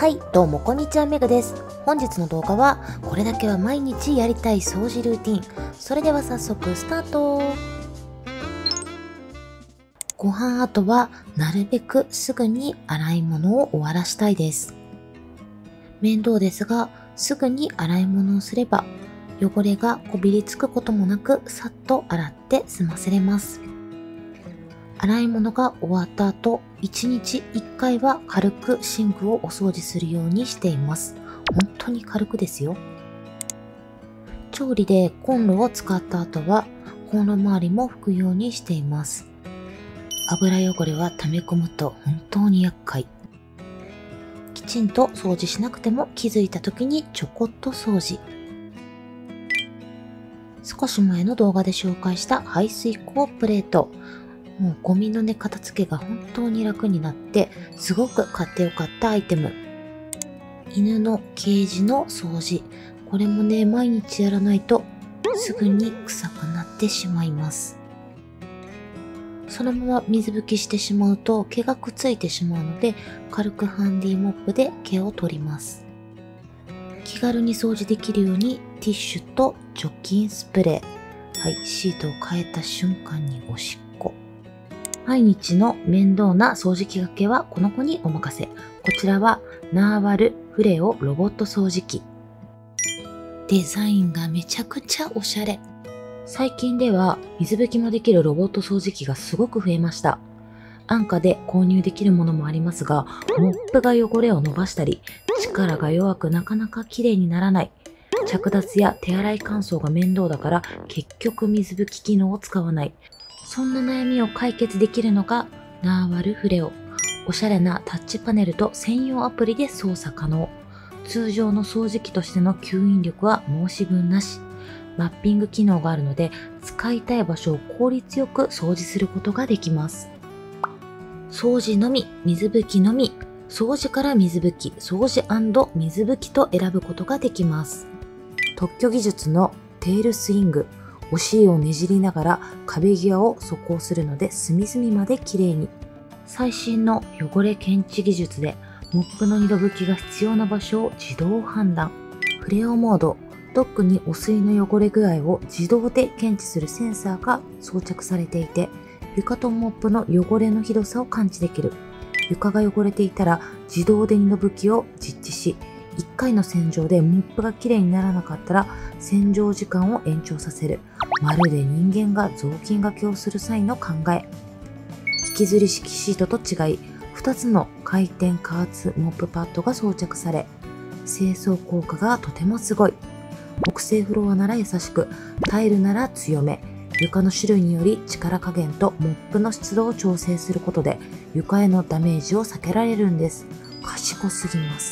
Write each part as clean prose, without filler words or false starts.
はい、どうもこんにちは、めぐです。本日の動画は、これだけは毎日やりたい掃除ルーティン。それでは早速スタート。ご飯後は、なるべくすぐに洗い物を終わらしたいです。面倒ですが、すぐに洗い物をすれば、汚れがこびりつくこともなく、さっと洗って済ませれます。洗い物が終わった後、1日1回は軽くシンクをお掃除するようにしています。本当に軽くですよ。調理でコンロを使った後は、コンロ周りも拭くようにしています。油汚れは溜め込むと本当に厄介。きちんと掃除しなくても気づいた時にちょこっと掃除。少し前の動画で紹介した排水口プレート。もうゴミのね、片付けが本当に楽になって、すごく買ってよかったアイテム。犬のケージの掃除。これもね、毎日やらないとすぐに臭くなってしまいます。そのまま水拭きしてしまうと毛がくっついてしまうので、軽くハンディモップで毛を取ります。気軽に掃除できるようにティッシュと除菌スプレー。はい、シートを変えた瞬間におしっこ。毎日の面倒な掃除機がけはこの子にお任せ。こちらはナーワルフレオロボット掃除機。デザインがめちゃくちゃおしゃれ。最近では水拭きもできるロボット掃除機がすごく増えました。安価で購入できるものもありますが、モップが汚れを伸ばしたり、力が弱くなかなか綺麗にならない。着脱や手洗い乾燥が面倒だから結局水拭き機能を使わない。そんな悩みを解決できるのがナーワルフレオ。おしゃれなタッチパネルと専用アプリで操作可能。通常の掃除機としての吸引力は申し分なし。マッピング機能があるので使いたい場所を効率よく掃除することができます。掃除のみ、水拭きのみ、掃除から水拭き、掃除&水拭きと選ぶことができます。特許技術のテールスイング。お尻をねじりながら壁際を素行するので隅々まで綺麗に。最新の汚れ検知技術でモップの二度拭きが必要な場所を自動判断。フレオモード。ドックに汚水の汚れ具合を自動で検知するセンサーが装着されていて、床とモップの汚れのひどさを感知できる。床が汚れていたら自動で二度拭きを実地し、1回の洗浄でモップがきれいにならなかったら洗浄時間を延長させる。まるで人間が雑巾がけをする際の考え。引きずり式シートと違い、2つの回転加圧モップパッドが装着され、清掃効果がとてもすごい。木製フロアなら優しく、タイルなら強め。床の種類により力加減とモップの湿度を調整することで床へのダメージを避けられるんです。賢すぎます。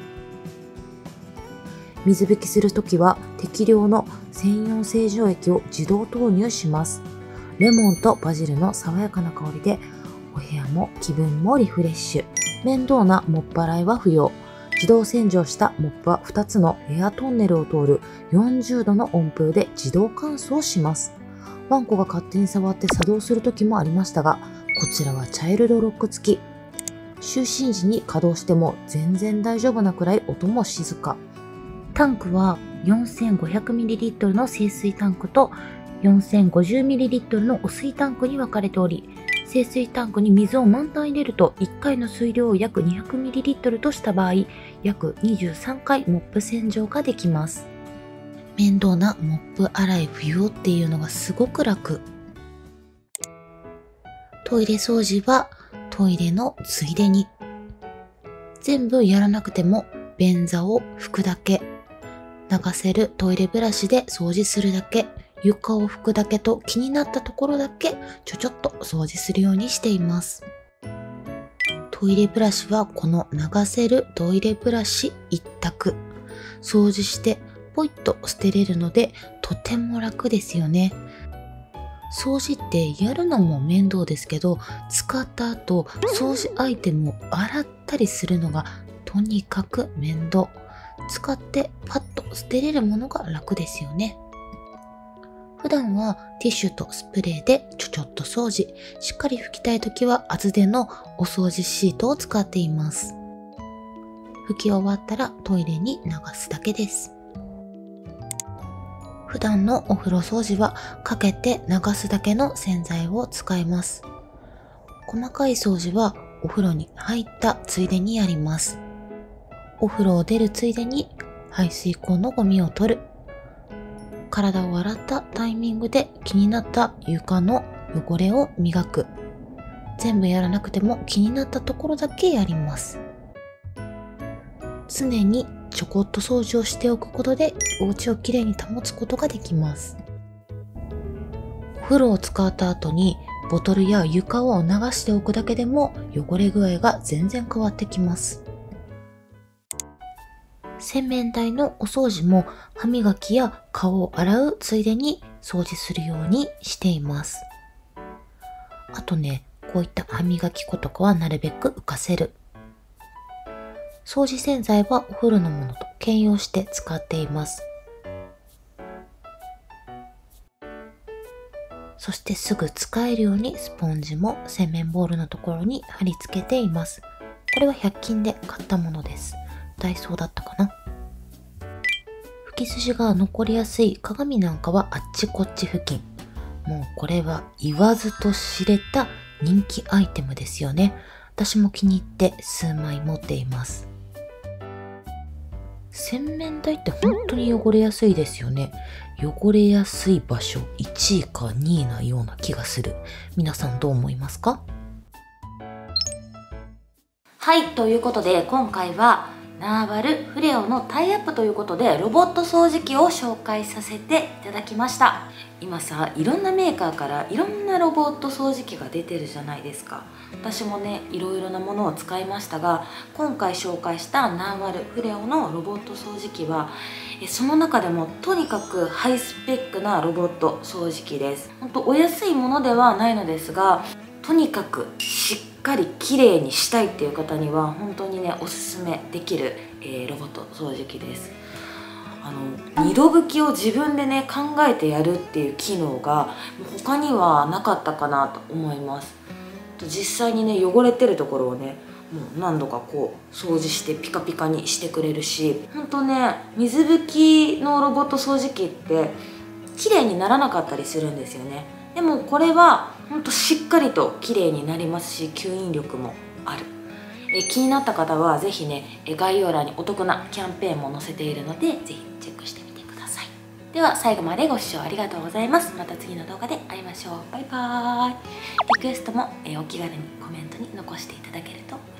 水拭きするときは適量の専用清浄液を自動投入します。レモンとバジルの爽やかな香りでお部屋も気分もリフレッシュ。面倒なモップ洗いは不要。自動洗浄したモップは2つのエアトンネルを通る40度の温風で自動乾燥します。ワンコが勝手に触って作動するときもありましたが、こちらはチャイルドロック付き。就寝時に稼働しても全然大丈夫なくらい音も静か。タンクは 4500ml の清水タンクと 4050ml の汚水タンクに分かれており、清水タンクに水を満タン入れると1回の水量を約 200ml とした場合、約23回モップ洗浄ができます。面倒なモップ洗い不要っていうのがすごく楽。トイレ掃除はトイレのついでに。全部やらなくても便座を拭くだけ。流せるトイレブラシで掃除するだけ。床を拭くだけと気になったところだけちょっと掃除するようにしています。トイレブラシはこの流せるトイレブラシ一択。掃除してポイッと捨てれるのでとても楽ですよね。掃除ってやるのも面倒ですけど、使った後掃除アイテムを洗ったりするのがとにかく面倒。使ってパッと捨てれるものが楽ですよね。普段はティッシュとスプレーでちょっと掃除。しっかり拭きたいときは厚手のお掃除シートを使っています。 拭き終わったらトイレに流すだけです。普段のお風呂掃除はかけて流すだけの洗剤を使います。細かい掃除はお風呂に入ったついでにやります。お風呂を出るついでに排水口のゴミを取る。体を洗ったタイミングで気になった床の汚れを磨く。全部やらなくても気になったところだけやります。常にちょこっと掃除をしておくことでお家をきれいに保つことができます。お風呂を使った後にボトルや床を流しておくだけでも汚れ具合が全然変わってきます。洗面台のお掃除も歯磨きや顔を洗うついでに掃除するようにしています。あとね、こういった歯磨き粉とかはなるべく浮かせる。掃除洗剤はお風呂のものと兼用して使っています。そしてすぐ使えるようにスポンジも洗面ボウルのところに貼り付けています。これは100均で買ったものです。ダイソーだったかな。拭き筋が残りやすい鏡なんかはあっちこっち付近。もうこれは言わずと知れた人気アイテムですよね。私も気に入って数枚持っています。洗面台って本当に汚れやすいですよね。汚れやすい場所1位か2位なような気がする。皆さんどう思いますか？ はい、ということで今回はナーバルフレオのタイアップということでロボット掃除機を紹介させていただきました。今さ、いろんなメーカーからいろんなロボット掃除機が出てるじゃないですか。私もね、いろいろなものを使いましたが、今回紹介したナーバルフレオのロボット掃除機はその中でもとにかくハイスペックなロボット掃除機です。ほんとお安いものではないのですが、とにかくしっかり綺麗にしたいっていう方には本当にねおすすめできる、ロボット掃除機です。二度拭きを自分でね考えてやるっていう機能が他にはなかったかなと思います。実際にね汚れてるところをねもう何度かこう掃除してピカピカにしてくれるし、本当ね水拭きのロボット掃除機って綺麗にならなかったりするんですよね。でもこれはほんとしっかりと綺麗になりますし、吸引力もある。気になった方はぜひね概要欄にお得なキャンペーンも載せているのでぜひチェックしてみてください。では最後までご視聴ありがとうございます。また次の動画で会いましょう。バイバーイ。リクエストもお気軽にコメントに残していただけると